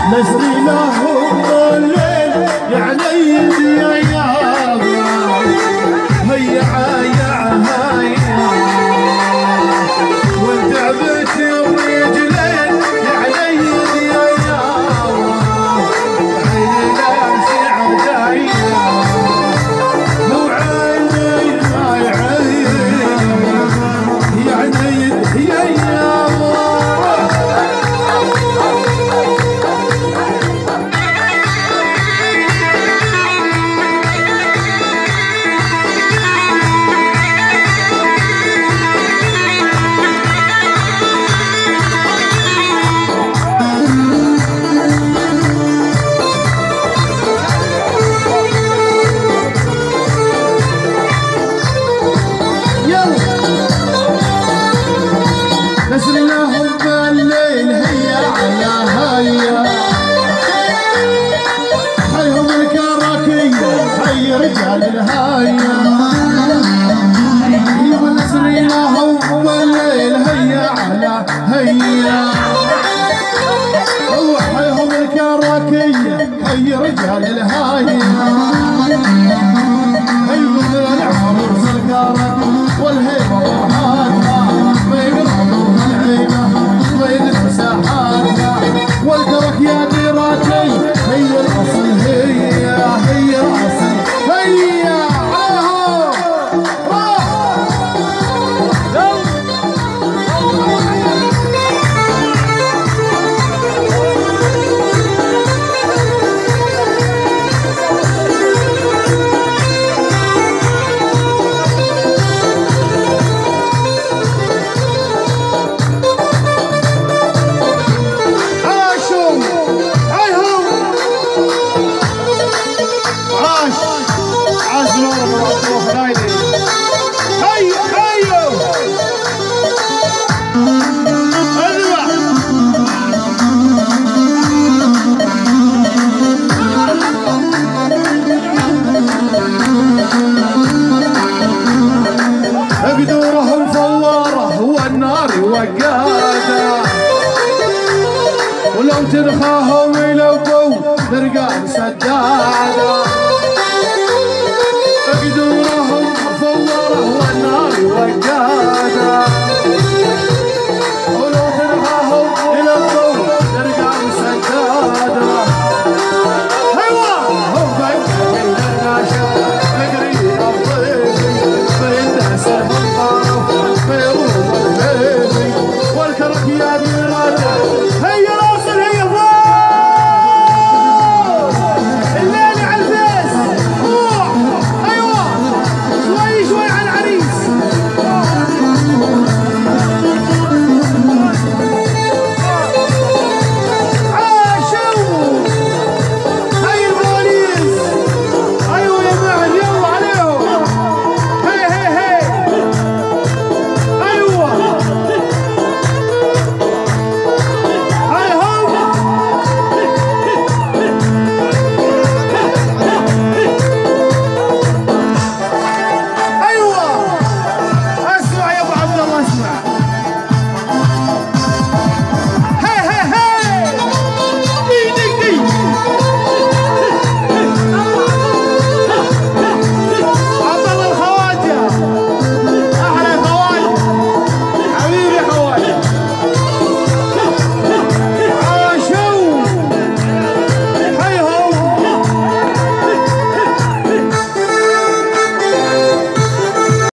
نسري لهم الليل يعني يا هيا هيا هيا وتعبت الرجلين يعني يا عيني لامسي عدايا مو عيني يعني يا نسري لهم بالليل هيا على هيا حيهم الكراكية هي رجال الهاية نسري لهم بالليل هيا على هيا حيهم الكراكية هي رجال الهاية هي من العروس الكرك والهيبة وهاتها والكرك يا ديراتي هي الاصل هي الاصل هيا قدورهم فواره والنار وقاده ولو تنخاهم يلبوا فرقان سداده قدورهم فواره والنار وقاده